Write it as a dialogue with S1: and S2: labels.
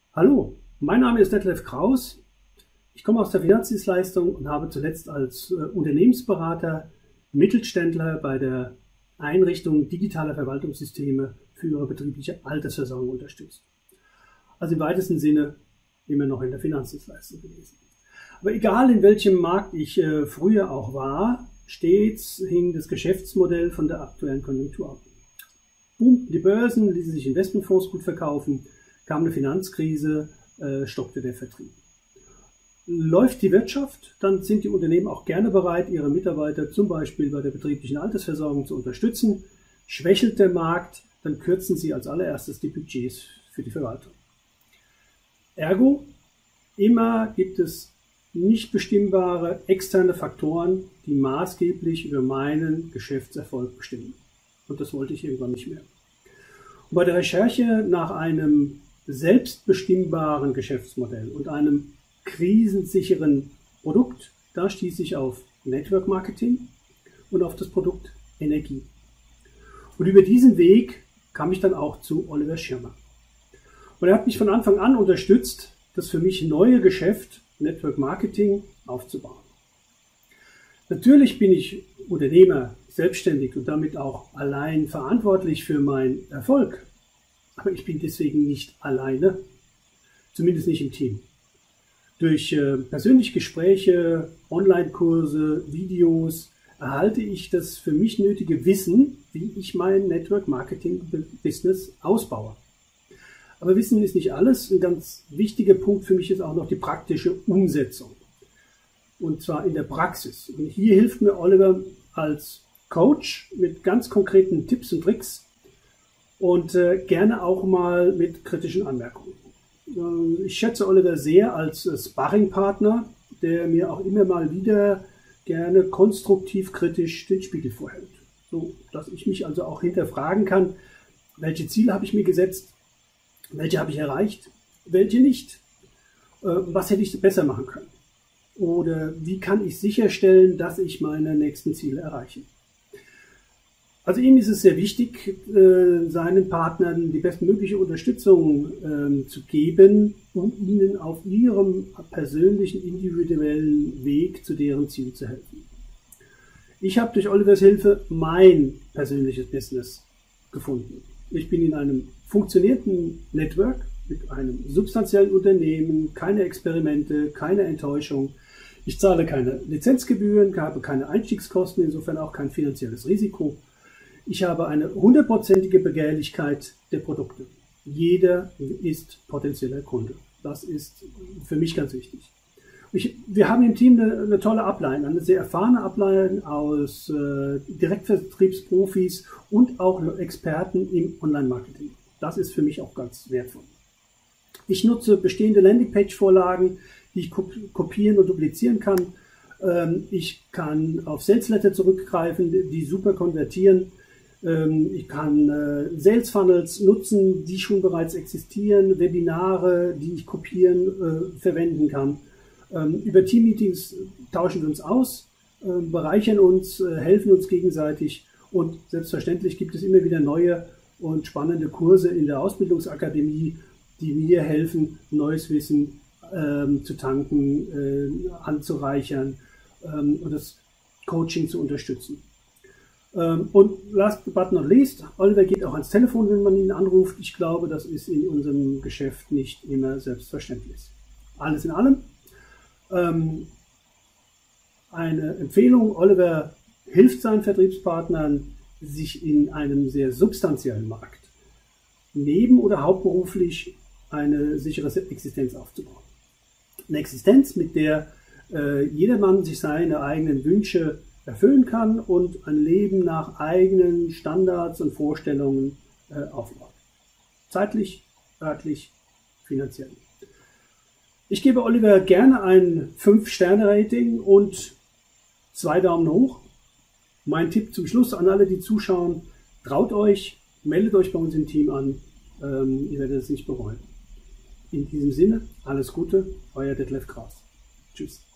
S1: Hallo, mein Name ist Detlef Kraus. Ich komme aus der Finanzdienstleistung und habe zuletzt als Unternehmensberater Mittelständler bei der Einrichtung digitaler Verwaltungssysteme für ihre betriebliche Altersversorgung unterstützt. Also im weitesten Sinne immer noch in der Finanzdienstleistung gewesen. Aber egal in welchem Markt ich früher auch war, stets hing das Geschäftsmodell von der aktuellen Konjunktur ab. Boomten die Börsen, ließen sich Investmentfonds gut verkaufen, kam eine Finanzkrise, stockte der Vertrieb. Läuft die Wirtschaft, dann sind die Unternehmen auch gerne bereit, ihre Mitarbeiter zum Beispiel bei der betrieblichen Altersversorgung zu unterstützen. Schwächelt der Markt, dann kürzen sie als allererstes die Budgets für die Verwaltung. Ergo, immer gibt es nicht bestimmbare externe Faktoren, die maßgeblich über meinen Geschäftserfolg bestimmen. Und das wollte ich irgendwann nicht mehr. Und bei der Recherche nach einem selbstbestimmbaren Geschäftsmodell und einem krisensicheren Produkt, da stieß ich auf Network Marketing und auf das Produkt Energie. Und über diesen Weg kam ich dann auch zu Oliver Schirmer. Und er hat mich von Anfang an unterstützt, das für mich neue Geschäft Network Marketing aufzubauen. Natürlich bin ich Unternehmer, selbstständig und damit auch allein verantwortlich für meinen Erfolg. Aber ich bin deswegen nicht alleine, zumindest nicht im Team. Durch persönliche Gespräche, Online-Kurse, Videos erhalte ich das für mich nötige Wissen, wie ich mein Network-Marketing-Business ausbaue. Aber Wissen ist nicht alles. Ein ganz wichtiger Punkt für mich ist auch noch die praktische Umsetzung. Und zwar in der Praxis. Und hier hilft mir Oliver als Coach mit ganz konkreten Tipps und Tricks und gerne auch mal mit kritischen Anmerkungen. Ich schätze Oliver sehr als Sparringpartner, der mir auch immer mal wieder gerne konstruktiv kritisch den Spiegel vorhält. So, dass ich mich also auch hinterfragen kann, welche Ziele habe ich mir gesetzt, welche habe ich erreicht, welche nicht, was hätte ich besser machen können oder wie kann ich sicherstellen, dass ich meine nächsten Ziele erreiche. Also ihm ist es sehr wichtig, seinen Partnern die bestmögliche Unterstützung zu geben, um ihnen auf ihrem persönlichen, individuellen Weg zu deren Ziel zu helfen. Ich habe durch Olivers Hilfe mein persönliches Business gefunden. Ich bin in einem funktionierenden Network mit einem substanziellen Unternehmen, keine Experimente, keine Enttäuschung. Ich zahle keine Lizenzgebühren, habe keine Einstiegskosten, insofern auch kein finanzielles Risiko. Ich habe eine 100%ige Begehrlichkeit der Produkte. Jeder ist potenzieller Kunde. Das ist für mich ganz wichtig. Wir haben im Team eine tolle Upline, eine sehr erfahrene Upline aus Direktvertriebsprofis und auch Experten im Online-Marketing. Das ist für mich auch ganz wertvoll. Ich nutze bestehende Landingpage-Vorlagen, die ich kopieren und duplizieren kann. Ich kann auf Sales-Letter zurückgreifen, die super konvertieren. Ich kann Sales Funnels nutzen, die schon bereits existieren, Webinare, die ich kopieren, verwenden kann. Über Team-Meetings tauschen wir uns aus, bereichern uns, helfen uns gegenseitig und selbstverständlich gibt es immer wieder neue und spannende Kurse in der Ausbildungsakademie, die mir helfen, neues Wissen zu tanken, anzureichern und das Coaching zu unterstützen. Und last but not least, Oliver geht auch ans Telefon, wenn man ihn anruft. Ich glaube, das ist in unserem Geschäft nicht immer selbstverständlich. Alles in allem eine Empfehlung. Oliver hilft seinen Vertriebspartnern, sich in einem sehr substanziellen Markt neben- oder hauptberuflich eine sichere Existenz aufzubauen. Eine Existenz, mit der jedermann sich seine eigenen Wünsche erfüllen kann und ein Leben nach eigenen Standards und Vorstellungen aufbaut. Zeitlich, örtlich, finanziell. Ich gebe Oliver gerne ein 5-Sterne-Rating und 2 Daumen hoch. Mein Tipp zum Schluss an alle, die zuschauen, traut euch, meldet euch bei uns im Team an, ihr werdet es nicht bereuen. In diesem Sinne, alles Gute, euer Detlef Kraus. Tschüss.